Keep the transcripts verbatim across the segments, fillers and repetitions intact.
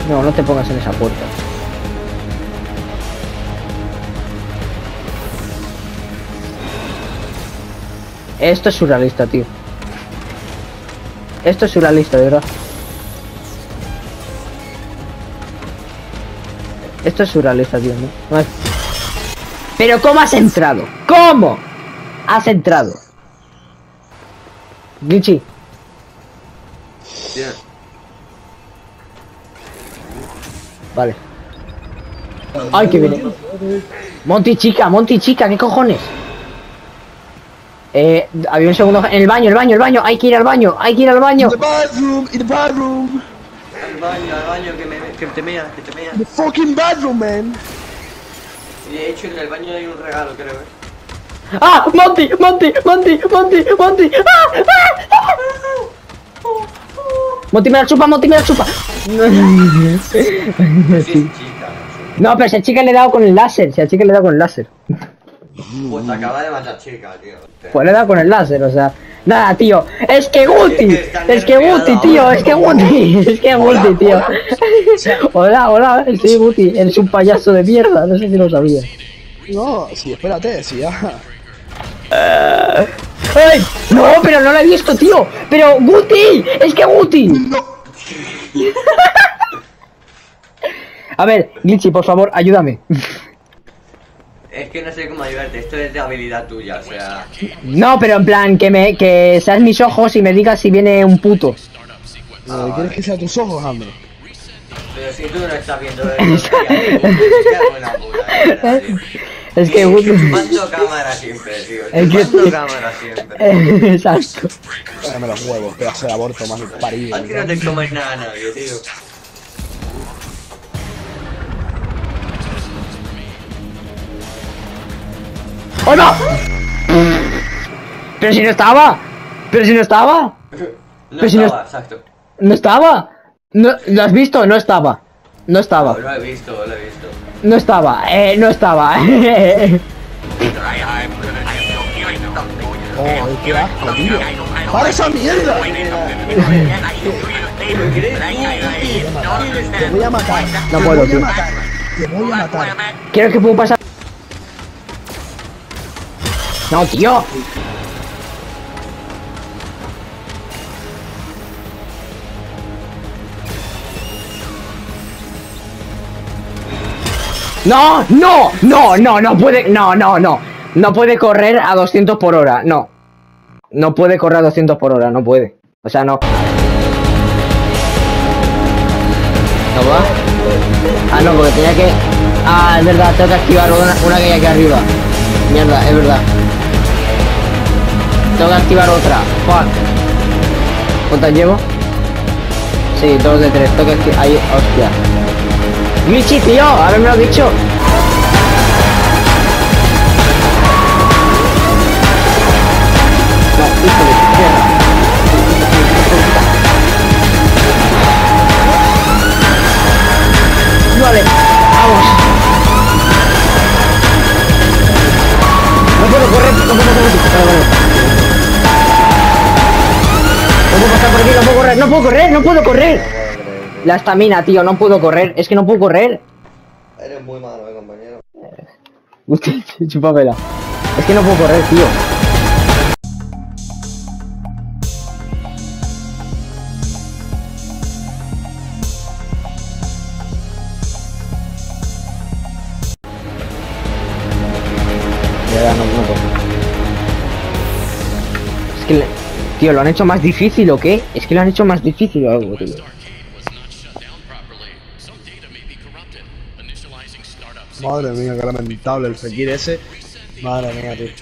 No, no te pongas en esa puerta. Esto es surrealista, tío. Esto es surrealista, de verdad. Esto es surrealista, tío, ¿no? No es... Pero ¿cómo has entrado? ¿Cómo has entrado? Glitchy. Yeah. Vale. Ay, que viene. Monty, chica, Monty, chica, ¿qué cojones? Eh, había un segundo. En el baño, el baño, el baño. Hay que ir al baño, hay que ir al baño. In the bathroom, in the bathroom. Al baño, al baño, que, me, que te mea, que te mea. The fucking bathroom, man. Y de hecho en el baño hay un regalo, creo, eh. ¡Ah! ¡Monty! ¡Monty! ¡Monty! ¡Monty! ¡Monty! ¡Ah! ¡Ah! ¡Monty me la chupa! ¡Monty me la chupa! Si es chica. No, pero si a chica le he dado con el láser. Si a chica le he dado con el láser. Pues te acaba de matar chica, tío. Pues le he dado con el láser, o sea. Nada, tío. Es que Guti. Es que Guti, tío. Es que Guti. Es que Guti, tío. Hola, hola. Sí, Guti. Eres un payaso de mierda. No sé si lo sabías. No, sí, espérate, sí, ya. ¡Ay! No, pero no lo he visto, tío. Pero Guti. Es que Guti. No. A ver, Glitchy, por favor, ayúdame. Es que no sé cómo ayudarte, esto es de habilidad tuya, o sea... No, pero en plan, que me que seas mis ojos y me digas si viene un puto. Ah, ¿quieres que sea tus ojos, Andro? Pero si tú no estás viendo esto, qué buena puta, tío. Es que Guti... Chupando cámara siempre, tío. Es que- Chupando cámara siempre. Exacto. Dame los huevos, pedazo de aborto más parido. Aquí no te comes nada a nadie, tío. ¡Oh, no! Pero si no estaba. Pero si no estaba. No Pero si no- estaba, exacto. No estaba. No, ¿lo has visto? No estaba. No No, estaba. lo he visto, lo he visto. No estaba. Eh, no estaba. Oh, qué asco, tío. ¡Para esa mierda! Te voy a matar. No Te puedo, voy a tío. matar. Te voy a matar. Quiero que puedo pasar. No, tío. No, no, no, no, no puede, no, no, no. No puede correr a doscientos por hora, no. No puede correr a doscientos por hora, no puede. O sea, no. ¿No va? Ah, no, porque tenía que... Ah, es verdad, tengo que activar una, una que hay aquí arriba. Mierda, es verdad. Tengo que activar otra. Fuck. ¿Cuántas llevo? Sí, dos de tres. Tengo que activar... Ahí, hostia. Glitchy, tío, haberme lo dicho. No, hijo de perra. Vale, vamos. No puedo correr, no puedo correr. Vale, vale. No puedo pasar por aquí, no puedo correr, no puedo correr, no puedo correr. La estamina, tío, no puedo correr, es que no puedo correr. Eres muy malo, eh, compañero. Usted, chúpamela. Es que no puedo correr, tío. Ya, no, no puedo. Es que, le... tío, ¿lo han hecho más difícil o qué? Es que lo han hecho más difícil o algo, tío. Madre mía, qué lamentable el Fekir ese. Madre mía, tío.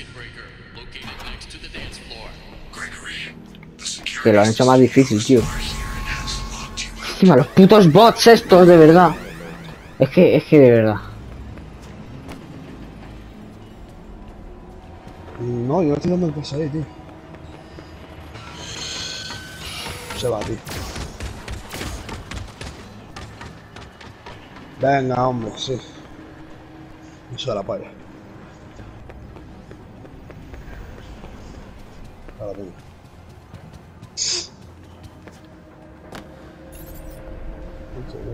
Que lo han hecho más difícil, tío. Encima, los putos bots estos, de verdad. Es que, es que de verdad. No, yo no estoy dando el paso ahí, tío. Se va, tío. Venga, hombre, sí. Eso de la palla. Ahora tengo.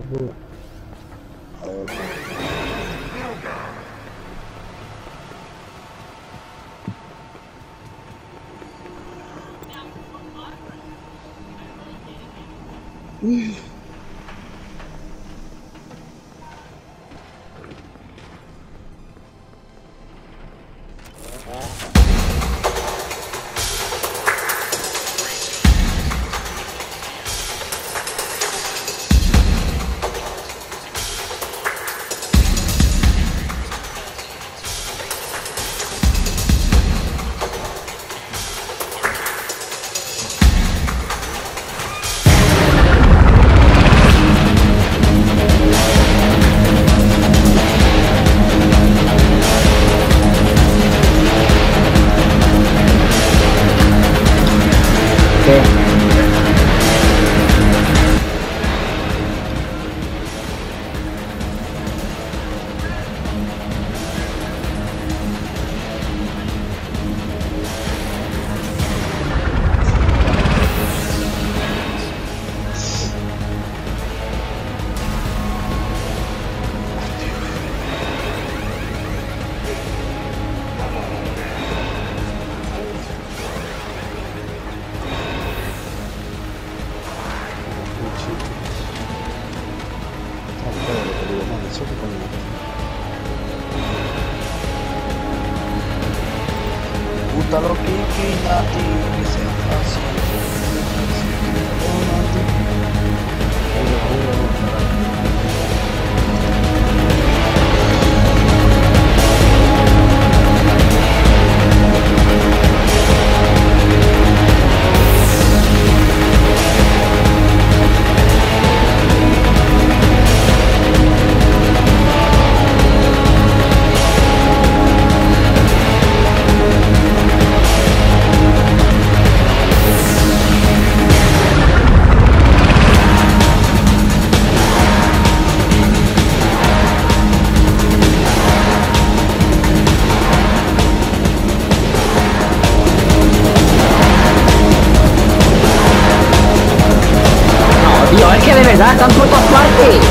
Puta lo que Nati, que sea fácil. Tío, es que de verdad están por todas partes.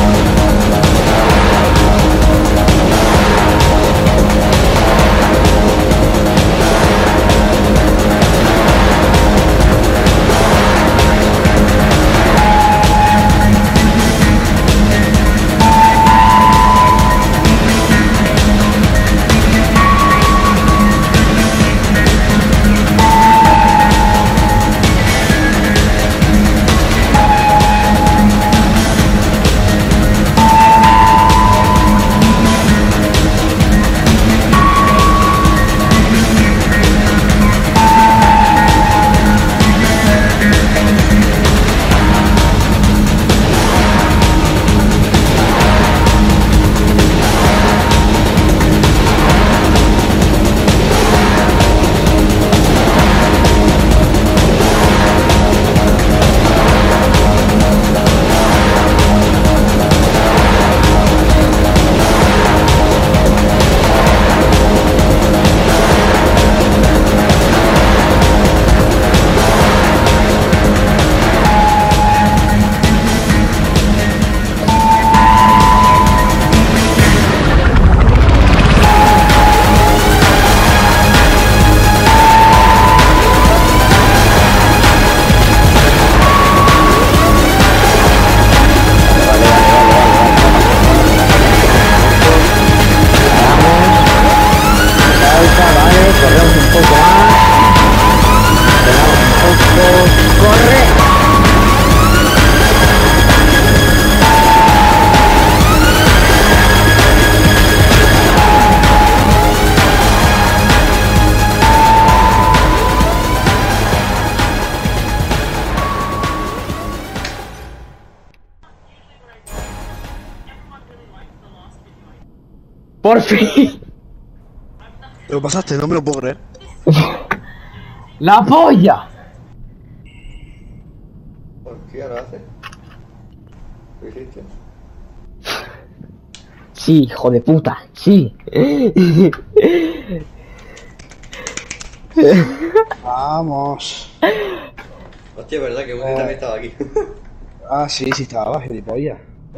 Por fin. Lo pasaste, no me lo puedo creer. ¡La polla! ¿Por qué lo haces? ¿Qué hiciste? Sí, hijo de puta, sí. Vamos. Hostia, ¿verdad que Woody también estaba aquí? Ah, sí, sí estaba, gilipollas.